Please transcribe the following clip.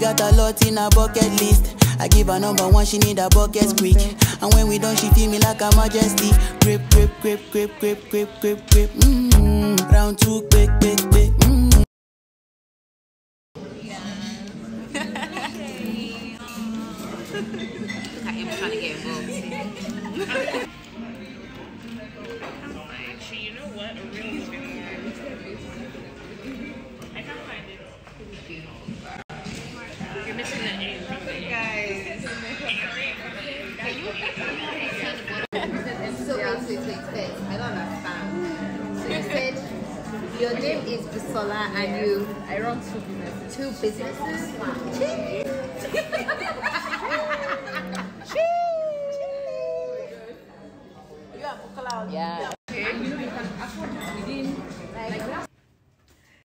got a lot in her bucket list. I give her number one, she need a bucket quick. And when we done, she feel me like a majesty. Grip, grip, grip, grip, grip, grip, grip, grip. Round two, quick, quick, quick. Look at him trying to get involved. Actually, you know what? A real movie. I can't find it. You're missing the A. Guys. So wait. I don't understand. So you said your name is Bisola and I run two businesses. You have cloud. Yeah.